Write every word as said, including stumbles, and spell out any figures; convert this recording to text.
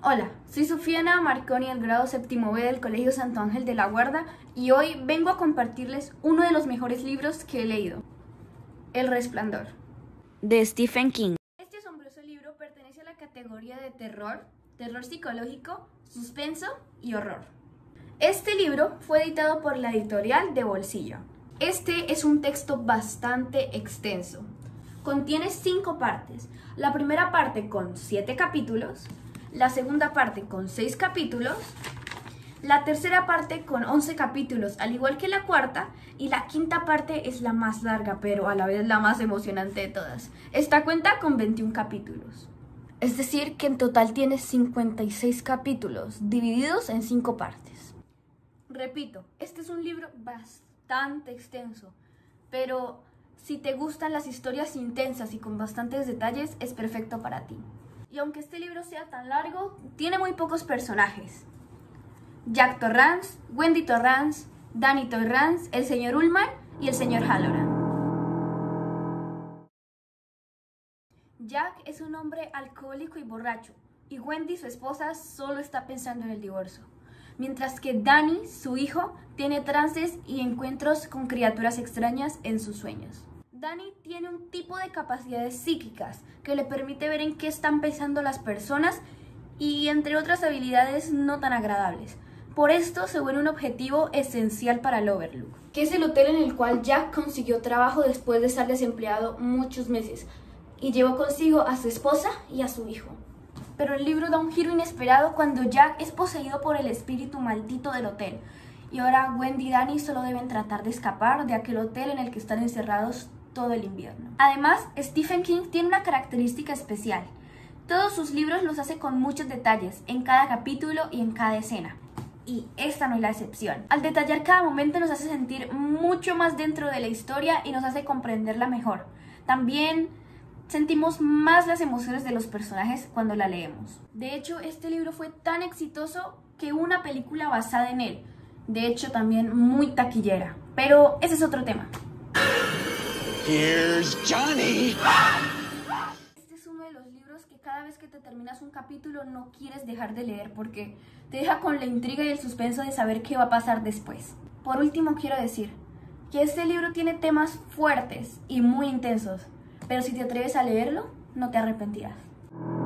Hola, soy Sofiana Marconi del grado séptimo B del Colegio Santo Ángel de la Guarda y hoy vengo a compartirles uno de los mejores libros que he leído, El Resplandor, de Stephen King. Este asombroso libro pertenece a la categoría de terror, terror psicológico, suspenso y horror. Este libro fue editado por la editorial de Bolsillo. Este es un texto bastante extenso. Contiene cinco partes. La primera parte con siete capítulos, la segunda parte con seis capítulos, la tercera parte con once capítulos, al igual que la cuarta, y la quinta parte es la más larga, pero a la vez la más emocionante de todas. Esta cuenta con veintiún capítulos. Es decir, que en total tiene cincuenta y seis capítulos, divididos en cinco partes. Repito, este es un libro bastante extenso, pero si te gustan las historias intensas y con bastantes detalles, es perfecto para ti. Y aunque este libro sea tan largo, tiene muy pocos personajes. Jack Torrance, Wendy Torrance, Danny Torrance, el señor Ullman y el señor Halloran. Jack es un hombre alcohólico y borracho, y Wendy, su esposa, solo está pensando en el divorcio. Mientras que Danny, su hijo, tiene trances y encuentros con criaturas extrañas en sus sueños. Danny tiene un tipo de capacidades psíquicas que le permite ver en qué están pensando las personas y entre otras habilidades no tan agradables. Por esto se vuelve un objetivo esencial para el Overlook, que es el hotel en el cual Jack consiguió trabajo después de estar desempleado muchos meses y llevó consigo a su esposa y a su hijo. Pero el libro da un giro inesperado cuando Jack es poseído por el espíritu maldito del hotel. Y ahora Wendy y Danny solo deben tratar de escapar de aquel hotel en el que están encerrados todo el invierno. Además, Stephen King tiene una característica especial. Todos sus libros los hace con muchos detalles, en cada capítulo y en cada escena. Y esta no es la excepción. Al detallar cada momento nos hace sentir mucho más dentro de la historia y nos hace comprenderla mejor. También sentimos más las emociones de los personajes cuando la leemos. De hecho, este libro fue tan exitoso que hubo una película basada en él. De hecho, también muy taquillera. Pero ese es otro tema. Here's Johnny. Este es uno de los libros que cada vez que te terminas un capítulo no quieres dejar de leer porque te deja con la intriga y el suspenso de saber qué va a pasar después. Por último, quiero decir que este libro tiene temas fuertes y muy intensos, pero si te atreves a leerlo, no te arrepentirás.